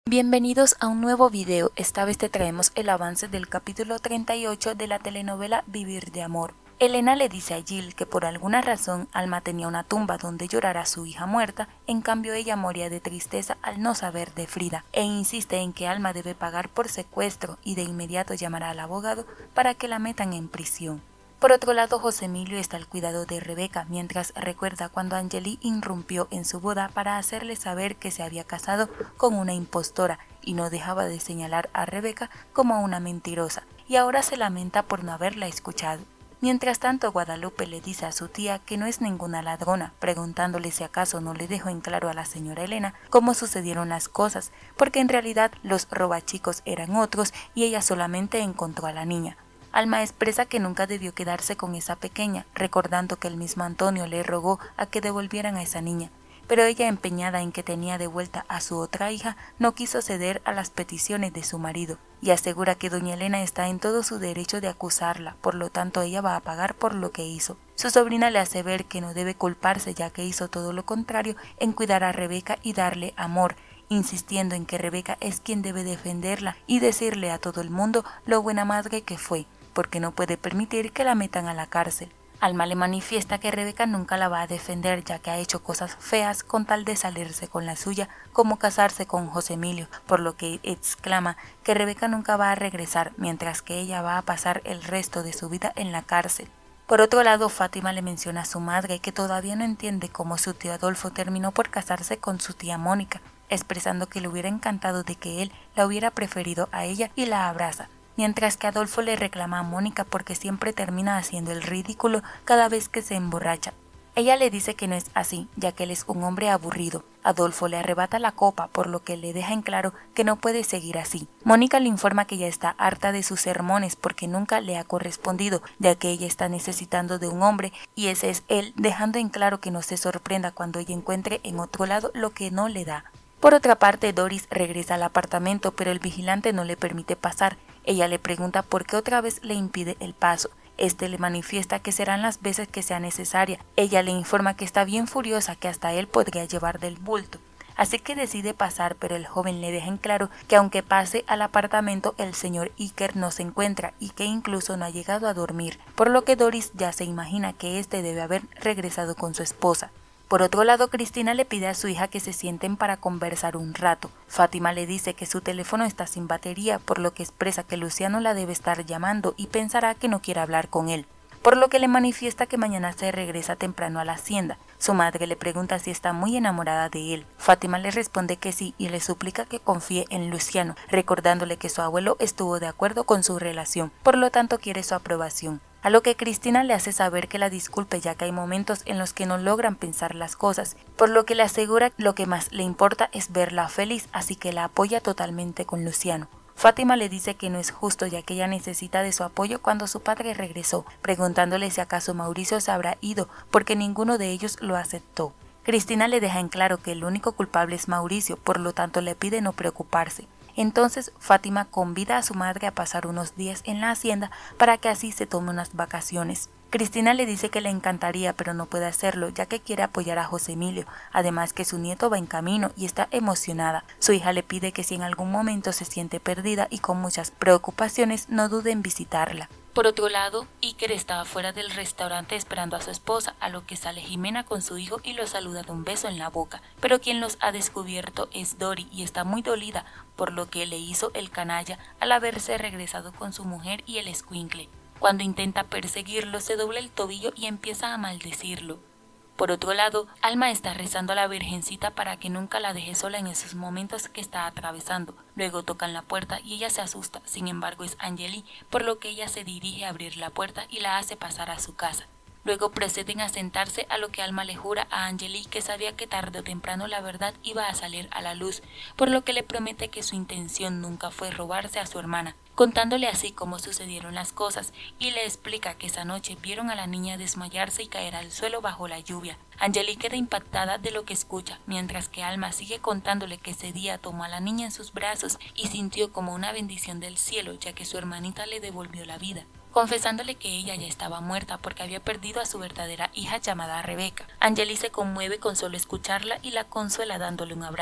Bienvenidos a un nuevo video. Esta vez te traemos el avance del capítulo 38 de la telenovela Vivir de Amor. Elena le dice a Jill que por alguna razón Alma tenía una tumba donde llorar a su hija muerta, en cambio ella moría de tristeza al no saber de Frida, e insiste en que Alma debe pagar por secuestro y de inmediato llamará al abogado para que la metan en prisión. Por otro lado, José Emilio está al cuidado de Rebeca, mientras recuerda cuando Angeli irrumpió en su boda para hacerle saber que se había casado con una impostora y no dejaba de señalar a Rebeca como una mentirosa, y ahora se lamenta por no haberla escuchado. Mientras tanto, Guadalupe le dice a su tía que no es ninguna ladrona, preguntándole si acaso no le dejó en claro a la señora Elena cómo sucedieron las cosas, porque en realidad los robachicos eran otros y ella solamente encontró a la niña. Alma expresa que nunca debió quedarse con esa pequeña, recordando que el mismo Antonio le rogó a que devolvieran a esa niña, pero ella, empeñada en que tenía de vuelta a su otra hija, no quiso ceder a las peticiones de su marido, y asegura que doña Elena está en todo su derecho de acusarla, por lo tanto ella va a pagar por lo que hizo. Su sobrina le hace ver que no debe culparse, ya que hizo todo lo contrario en cuidar a Rebeca y darle amor, insistiendo en que Rebeca es quien debe defenderla y decirle a todo el mundo lo buena madre que fue, porque no puede permitir que la metan a la cárcel. Alma le manifiesta que Rebeca nunca la va a defender, ya que ha hecho cosas feas con tal de salirse con la suya, como casarse con José Emilio, por lo que exclama que Rebeca nunca va a regresar, mientras que ella va a pasar el resto de su vida en la cárcel. Por otro lado, Fátima le menciona a su madre que todavía no entiende cómo su tío Adolfo terminó por casarse con su tía Mónica, expresando que le hubiera encantado de que él la hubiera preferido a ella, y la abraza. Mientras que Adolfo le reclama a Mónica porque siempre termina haciendo el ridículo cada vez que se emborracha. Ella le dice que no es así, ya que él es un hombre aburrido. Adolfo le arrebata la copa, por lo que le deja en claro que no puede seguir así. Mónica le informa que ya está harta de sus sermones porque nunca le ha correspondido, ya que ella está necesitando de un hombre y ese es él, dejando en claro que no se sorprenda cuando ella encuentre en otro lado lo que no le da. Por otra parte, Doris regresa al apartamento, pero el vigilante no le permite pasar. Ella le pregunta por qué otra vez le impide el paso. Este le manifiesta que serán las veces que sea necesaria. Ella le informa que está bien furiosa, que hasta él podría llevar del bulto. Así que decide pasar, pero el joven le deja en claro que aunque pase al apartamento, el señor Iker no se encuentra y que incluso no ha llegado a dormir, por lo que Doris ya se imagina que este debe haber regresado con su esposa. Por otro lado, Cristina le pide a su hija que se sienten para conversar un rato. Fátima le dice que su teléfono está sin batería, por lo que expresa que Luciano la debe estar llamando y pensará que no quiere hablar con él, por lo que le manifiesta que mañana se regresa temprano a la hacienda. Su madre le pregunta si está muy enamorada de él. Fátima le responde que sí y le suplica que confíe en Luciano, recordándole que su abuelo estuvo de acuerdo con su relación, por lo tanto quiere su aprobación. A lo que Cristina le hace saber que la disculpe, ya que hay momentos en los que no logran pensar las cosas, por lo que le asegura lo que más le importa es verla feliz, así que la apoya totalmente con Luciano. Fátima le dice que no es justo, ya que ella necesita de su apoyo cuando su padre regresó, preguntándole si acaso Mauricio se habrá ido, porque ninguno de ellos lo aceptó. Cristina le deja en claro que el único culpable es Mauricio, por lo tanto le pide no preocuparse. Entonces Fátima convida a su madre a pasar unos días en la hacienda para que así se tome unas vacaciones. Cristina le dice que le encantaría, pero no puede hacerlo, ya que quiere apoyar a José Emilio, además que su nieto va en camino y está emocionada. Su hija le pide que si en algún momento se siente perdida y con muchas preocupaciones, no dude en visitarla. Por otro lado, Iker estaba fuera del restaurante esperando a su esposa, a lo que sale Jimena con su hijo y lo saluda de un beso en la boca, pero quien los ha descubierto es Dori y está muy dolida por lo que le hizo el canalla al haberse regresado con su mujer y el escuincle. Cuando intenta perseguirlo, se dobla el tobillo y empieza a maldecirlo. Por otro lado, Alma está rezando a la Virgencita para que nunca la deje sola en esos momentos que está atravesando. Luego tocan la puerta y ella se asusta, sin embargo es Angeli, por lo que ella se dirige a abrir la puerta y la hace pasar a su casa. Luego proceden a sentarse, a lo que Alma le jura a Angeli que sabía que tarde o temprano la verdad iba a salir a la luz, por lo que le promete que su intención nunca fue robarse a su hermana, contándole así cómo sucedieron las cosas, y le explica que esa noche vieron a la niña desmayarse y caer al suelo bajo la lluvia. Angeli queda impactada de lo que escucha, mientras que Alma sigue contándole que ese día tomó a la niña en sus brazos y sintió como una bendición del cielo, ya que su hermanita le devolvió la vida, confesándole que ella ya estaba muerta porque había perdido a su verdadera hija llamada Rebeca. Angeli se conmueve con solo escucharla y la consuela dándole un abrazo.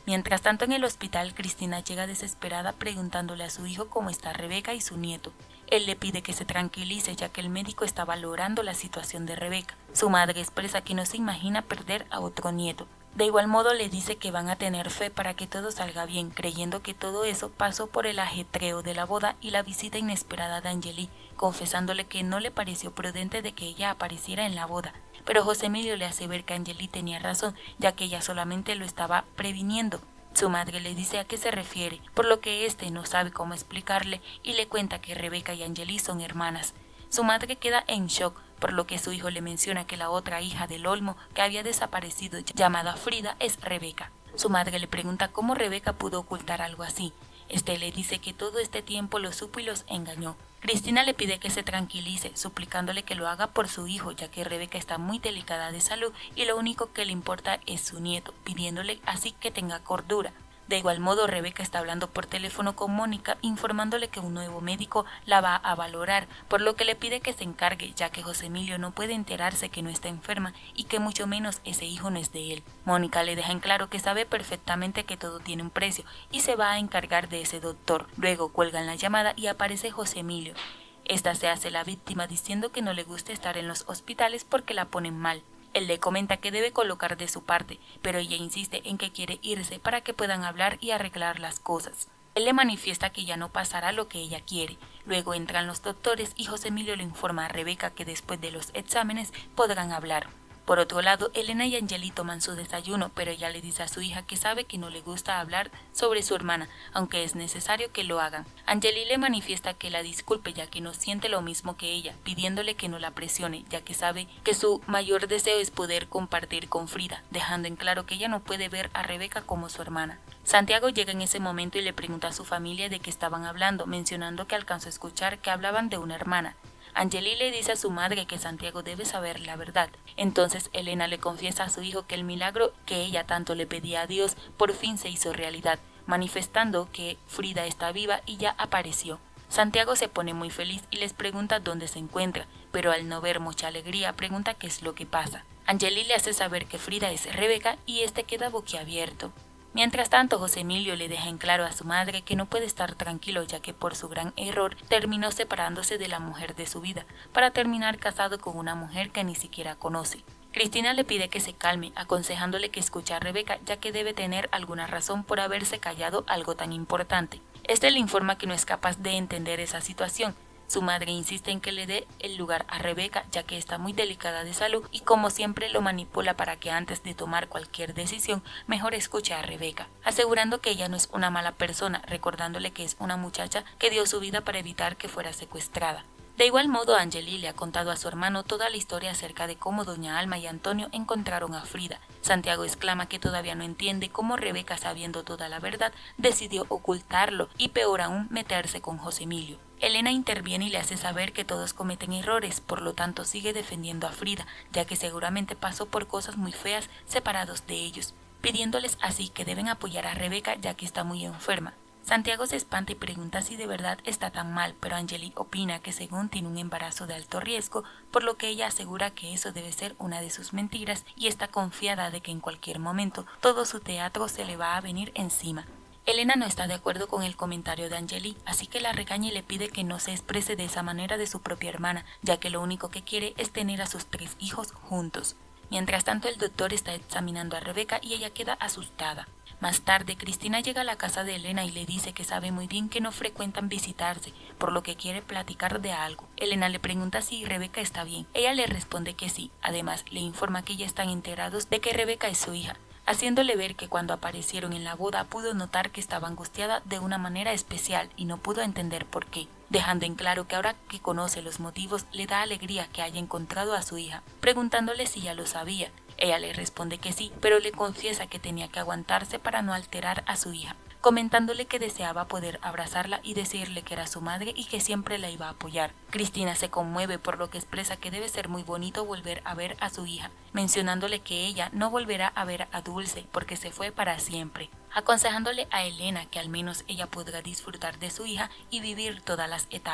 Mientras tanto en el hospital, Cristina llega desesperada preguntándole a su hijo cómo está Rebeca y su nieto. Él le pide que se tranquilice ya que el médico está valorando la situación de Rebeca. Su madre expresa que no se imagina perder a otro nieto. De igual modo le dice que van a tener fe para que todo salga bien, creyendo que todo eso pasó por el ajetreo de la boda y la visita inesperada de Angeli, confesándole que no le pareció prudente de que ella apareciera en la boda. Pero José Emilio le hace ver que Angeli tenía razón, ya que ella solamente lo estaba previniendo. Su madre le dice a qué se refiere, por lo que éste no sabe cómo explicarle y le cuenta que Rebeca y Angeli son hermanas. Su madre queda en shock, por lo que su hijo le menciona que la otra hija del Olmo que había desaparecido llamada Frida es Rebeca. Su madre le pregunta cómo Rebeca pudo ocultar algo así. Este le dice que todo este tiempo lo supo y los engañó. Cristina le pide que se tranquilice, suplicándole que lo haga por su hijo, ya que Rebeca está muy delicada de salud y lo único que le importa es su nieto, pidiéndole así que tenga cordura. De igual modo, Rebeca está hablando por teléfono con Mónica, informándole que un nuevo médico la va a valorar, por lo que le pide que se encargue, ya que José Emilio no puede enterarse que no está enferma y que mucho menos ese hijo no es de él. Mónica le deja en claro que sabe perfectamente que todo tiene un precio y se va a encargar de ese doctor. Luego cuelgan la llamada y aparece José Emilio. Esta se hace la víctima diciendo que no le gusta estar en los hospitales porque la ponen mal. Él le comenta que debe colocar de su parte, pero ella insiste en que quiere irse para que puedan hablar y arreglar las cosas. Él le manifiesta que ya no pasará lo que ella quiere. Luego entran los doctores y José Emilio le informa a Rebeca que después de los exámenes podrán hablar. Por otro lado, Elena y Angeli toman su desayuno, pero ella le dice a su hija que sabe que no le gusta hablar sobre su hermana, aunque es necesario que lo hagan. Angeli le manifiesta que la disculpe ya que no siente lo mismo que ella, pidiéndole que no la presione, ya que sabe que su mayor deseo es poder compartir con Frida, dejando en claro que ella no puede ver a Rebeca como su hermana. Santiago llega en ese momento y le pregunta a su familia de qué estaban hablando, mencionando que alcanzó a escuchar que hablaban de una hermana. Angeli le dice a su madre que Santiago debe saber la verdad. Entonces Elena le confiesa a su hijo que el milagro que ella tanto le pedía a Dios por fin se hizo realidad, manifestando que Frida está viva y ya apareció. Santiago se pone muy feliz y les pregunta dónde se encuentra, pero al no ver mucha alegría pregunta qué es lo que pasa. Angeli le hace saber que Frida es Rebeca y este queda boquiabierto. Mientras tanto, José Emilio le deja en claro a su madre que no puede estar tranquilo ya que por su gran error terminó separándose de la mujer de su vida, para terminar casado con una mujer que ni siquiera conoce. Cristina le pide que se calme, aconsejándole que escuche a Rebeca ya que debe tener alguna razón por haberse callado algo tan importante. Este le informa que no es capaz de entender esa situación. Su madre insiste en que le dé el lugar a Rebeca ya que está muy delicada de salud y como siempre lo manipula para que antes de tomar cualquier decisión mejor escuche a Rebeca, asegurando que ella no es una mala persona, recordándole que es una muchacha que dio su vida para evitar que fuera secuestrada. De igual modo, Angeli le ha contado a su hermano toda la historia acerca de cómo doña Alma y Antonio encontraron a Frida. Santiago exclama que todavía no entiende cómo Rebeca, sabiendo toda la verdad, decidió ocultarlo y peor aún meterse con José Emilio. Elena interviene y le hace saber que todos cometen errores, por lo tanto sigue defendiendo a Frida, ya que seguramente pasó por cosas muy feas separados de ellos, pidiéndoles así que deben apoyar a Rebeca ya que está muy enferma. Santiago se espanta y pregunta si de verdad está tan mal, pero Angeli opina que según tiene un embarazo de alto riesgo, por lo que ella asegura que eso debe ser una de sus mentiras y está confiada de que en cualquier momento todo su teatro se le va a venir encima. Elena no está de acuerdo con el comentario de Angeli, así que la regaña y le pide que no se exprese de esa manera de su propia hermana, ya que lo único que quiere es tener a sus 3 hijos juntos. Mientras tanto, el doctor está examinando a Rebeca y ella queda asustada. Más tarde, Cristina llega a la casa de Elena y le dice que sabe muy bien que no frecuentan visitarse, por lo que quiere platicar de algo. Elena le pregunta si Rebeca está bien. Ella le responde que sí. Además, le informa que ya están enterados de que Rebeca es su hija, haciéndole ver que cuando aparecieron en la boda pudo notar que estaba angustiada de una manera especial y no pudo entender por qué, dejando en claro que ahora que conoce los motivos le da alegría que haya encontrado a su hija, preguntándole si ya lo sabía. Ella le responde que sí, pero le confiesa que tenía que aguantarse para no alterar a su hija, comentándole que deseaba poder abrazarla y decirle que era su madre y que siempre la iba a apoyar. Cristina se conmueve por lo que expresa que debe ser muy bonito volver a ver a su hija, mencionándole que ella no volverá a ver a Dulce porque se fue para siempre, aconsejándole a Elena que al menos ella podrá disfrutar de su hija y vivir todas las etapas.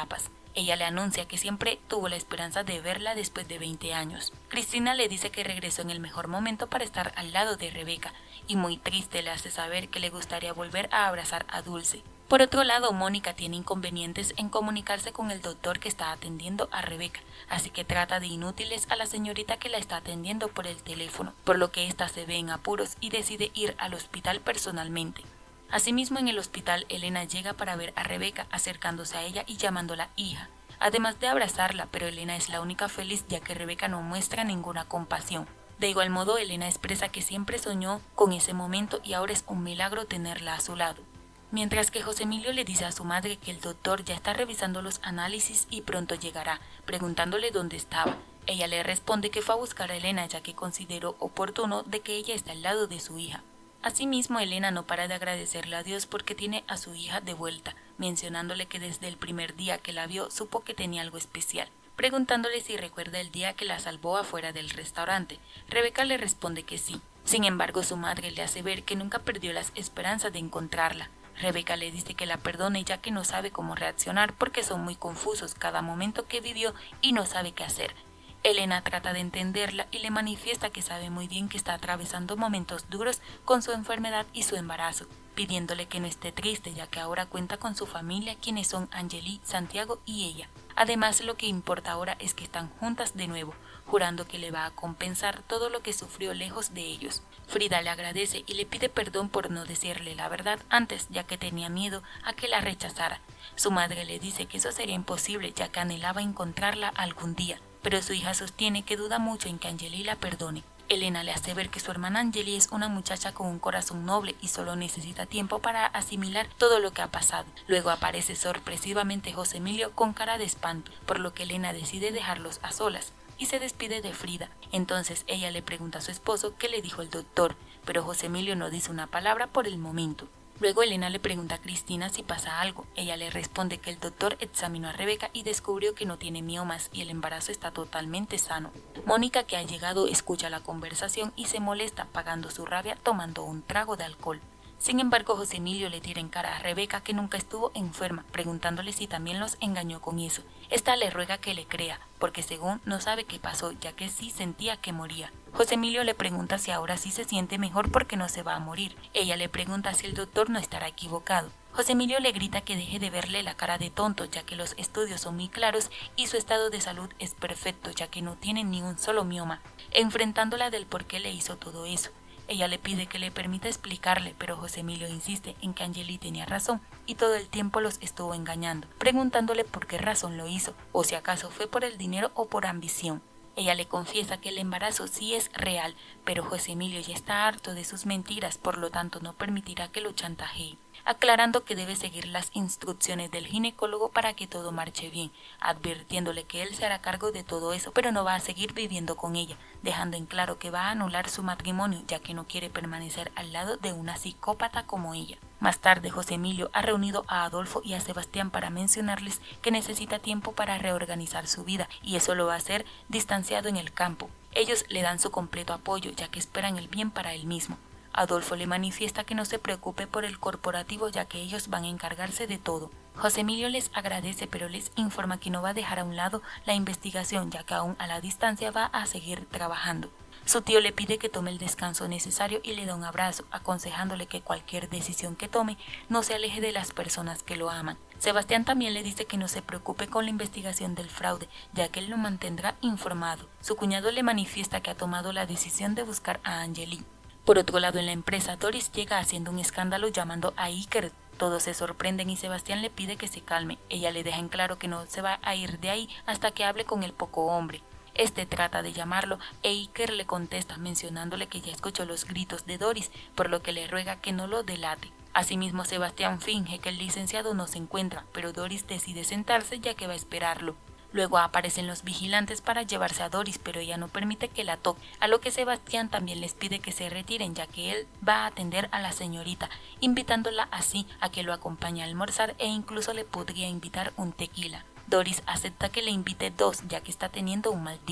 Ella le anuncia que siempre tuvo la esperanza de verla después de 20 años. Cristina le dice que regresó en el mejor momento para estar al lado de Rebeca, y muy triste le hace saber que le gustaría volver a abrazar a Dulce. Por otro lado, Mónica tiene inconvenientes en comunicarse con el doctor que está atendiendo a Rebeca, así que trata de inútiles a la señorita que la está atendiendo por el teléfono, por lo que ésta se ve en apuros y decide ir al hospital personalmente. Asimismo, en el hospital, Elena llega para ver a Rebeca, acercándose a ella y llamándola hija, además de abrazarla, pero Elena es la única feliz ya que Rebeca no muestra ninguna compasión. De igual modo, Elena expresa que siempre soñó con ese momento y ahora es un milagro tenerla a su lado. Mientras que José Emilio le dice a su madre que el doctor ya está revisando los análisis y pronto llegará, preguntándole dónde estaba. Ella le responde que fue a buscar a Elena ya que consideró oportuno de que ella está al lado de su hija. Asimismo, Elena no para de agradecerle a Dios porque tiene a su hija de vuelta, mencionándole que desde el primer día que la vio supo que tenía algo especial. Preguntándole si recuerda el día que la salvó afuera del restaurante, Rebeca le responde que sí. Sin embargo, su madre le hace ver que nunca perdió las esperanzas de encontrarla. Rebeca le dice que la perdone ya que no sabe cómo reaccionar porque son muy confusos cada momento que vivió y no sabe qué hacer. Elena trata de entenderla y le manifiesta que sabe muy bien que está atravesando momentos duros con su enfermedad y su embarazo, pidiéndole que no esté triste ya que ahora cuenta con su familia, quienes son Angeli, Santiago y ella. Además, lo que importa ahora es que están juntas de nuevo, jurando que le va a compensar todo lo que sufrió lejos de ellos. Frida le agradece y le pide perdón por no decirle la verdad antes, ya que tenía miedo a que la rechazara. Su madre le dice que eso sería imposible ya que anhelaba encontrarla algún día, pero su hija sostiene que duda mucho en que Angeli la perdone. Elena le hace ver que su hermana Angeli es una muchacha con un corazón noble y solo necesita tiempo para asimilar todo lo que ha pasado. Luego aparece sorpresivamente José Emilio con cara de espanto, por lo que Elena decide dejarlos a solas y se despide de Frida. Entonces ella le pregunta a su esposo qué le dijo el doctor, pero José Emilio no dice una palabra por el momento. Luego Elena le pregunta a Cristina si pasa algo. Ella le responde que el doctor examinó a Rebeca y descubrió que no tiene miomas y el embarazo está totalmente sano. Mónica, que ha llegado, escucha la conversación y se molesta, apagando su rabia tomando un trago de alcohol. Sin embargo, José Emilio le tira en cara a Rebeca que nunca estuvo enferma, preguntándole si también los engañó con eso. Esta le ruega que le crea, porque según no sabe qué pasó, ya que sí sentía que moría. José Emilio le pregunta si ahora sí se siente mejor porque no se va a morir. Ella le pregunta si el doctor no estará equivocado. José Emilio le grita que deje de verle la cara de tonto, ya que los estudios son muy claros y su estado de salud es perfecto, ya que no tiene ni un solo mioma, enfrentándola del por qué le hizo todo eso. Ella le pide que le permita explicarle, pero José Emilio insiste en que Angeli tenía razón y todo el tiempo los estuvo engañando, preguntándole por qué razón lo hizo, o si acaso fue por el dinero o por ambición. Ella le confiesa que el embarazo sí es real, pero José Emilio ya está harto de sus mentiras, por lo tanto no permitirá que lo chantajee, aclarando que debe seguir las instrucciones del ginecólogo para que todo marche bien, advirtiéndole que él se hará cargo de todo eso, pero no va a seguir viviendo con ella, dejando en claro que va a anular su matrimonio, ya que no quiere permanecer al lado de una psicópata como ella. Más tarde, José Emilio ha reunido a Adolfo y a Sebastián para mencionarles que necesita tiempo para reorganizar su vida, y eso lo va a hacer distanciado en el campo. Ellos le dan su completo apoyo, ya que esperan el bien para él mismo. Adolfo le manifiesta que no se preocupe por el corporativo, ya que ellos van a encargarse de todo. José Emilio les agradece, pero les informa que no va a dejar a un lado la investigación, ya que aún a la distancia va a seguir trabajando. Su tío le pide que tome el descanso necesario y le da un abrazo, aconsejándole que cualquier decisión que tome no se aleje de las personas que lo aman. Sebastián también le dice que no se preocupe con la investigación del fraude, ya que él lo mantendrá informado. Su cuñado le manifiesta que ha tomado la decisión de buscar a Angeli. Por otro lado, en la empresa, Doris llega haciendo un escándalo llamando a Iker. Todos se sorprenden y Sebastián le pide que se calme. Ella le deja en claro que no se va a ir de ahí hasta que hable con el poco hombre. Este trata de llamarlo e Iker le contesta mencionándole que ya escuchó los gritos de Doris, por lo que le ruega que no lo delate. Asimismo, Sebastián finge que el licenciado no se encuentra, pero Doris decide sentarse ya que va a esperarlo. Luego aparecen los vigilantes para llevarse a Doris, pero ella no permite que la toque, a lo que Sebastián también les pide que se retiren, ya que él va a atender a la señorita, invitándola así a que lo acompañe a almorzar e incluso le podría invitar un tequila. Doris acepta que le invite 2, ya que está teniendo un mal día.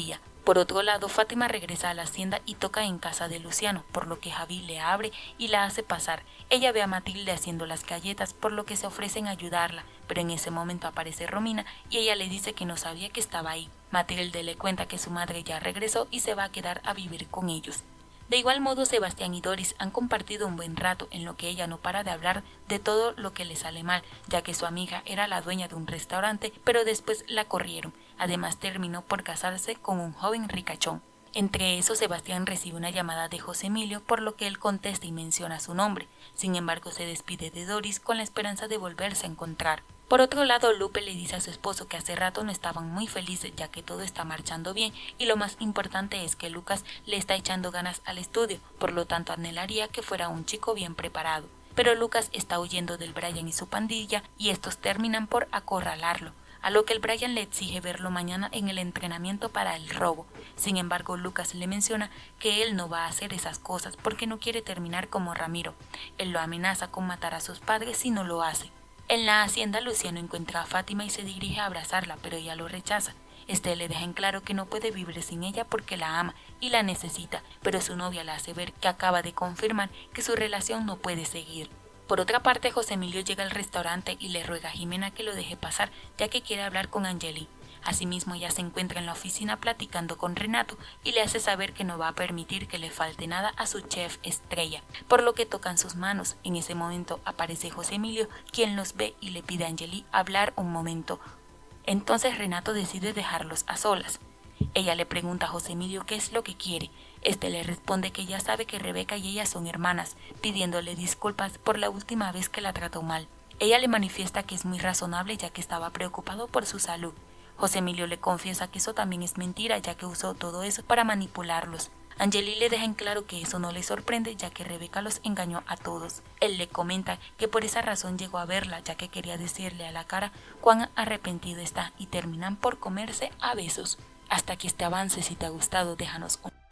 Por otro lado, Fátima regresa a la hacienda y toca en casa de Luciano, por lo que Javi le abre y la hace pasar. Ella ve a Matilde haciendo las galletas, por lo que se ofrecen a ayudarla, pero en ese momento aparece Romina y ella le dice que no sabía que estaba ahí. Matilde le cuenta que su madre ya regresó y se va a quedar a vivir con ellos. De igual modo, Sebastián y Doris han compartido un buen rato en lo que ella no para de hablar de todo lo que le sale mal, ya que su amiga era la dueña de un restaurante, pero después la corrieron. Además, terminó por casarse con un joven ricachón. Entre eso, Sebastián recibe una llamada de José Emilio, por lo que él contesta y menciona su nombre. Sin embargo, se despide de Doris con la esperanza de volverse a encontrar. Por otro lado, Lupe le dice a su esposo que hace rato no estaban muy felices ya que todo está marchando bien y lo más importante es que Lucas le está echando ganas al estudio, por lo tanto anhelaría que fuera un chico bien preparado. Pero Lucas está huyendo del Brian y su pandilla y estos terminan por acorralarlo, a lo que el Brian le exige verlo mañana en el entrenamiento para el robo. Sin embargo, Lucas le menciona que él no va a hacer esas cosas porque no quiere terminar como Ramiro. Él lo amenaza con matar a sus padres si no lo hace. En la hacienda, Luciano encuentra a Fátima y se dirige a abrazarla, pero ella lo rechaza. Este le deja en claro que no puede vivir sin ella porque la ama y la necesita, pero su novia le hace ver que acaba de confirmar que su relación no puede seguir. Por otra parte, José Emilio llega al restaurante y le ruega a Jimena que lo deje pasar, ya que quiere hablar con Angeli. Asimismo, ella se encuentra en la oficina platicando con Renato y le hace saber que no va a permitir que le falte nada a su chef estrella, por lo que tocan sus manos. En ese momento aparece José Emilio, quien los ve y le pide a Angeli hablar un momento. Entonces Renato decide dejarlos a solas. Ella le pregunta a José Emilio qué es lo que quiere. Este le responde que ya sabe que Rebeca y ella son hermanas, pidiéndole disculpas por la última vez que la trató mal. Ella le manifiesta que es muy razonable ya que estaba preocupado por su salud. José Emilio le confiesa que eso también es mentira, ya que usó todo eso para manipularlos. Angeli le deja en claro que eso no le sorprende, ya que Rebeca los engañó a todos. Él le comenta que por esa razón llegó a verla, ya que quería decirle a la cara cuán arrepentido está y terminan por comerse a besos. Hasta aquí este avance. Si te ha gustado, déjanos un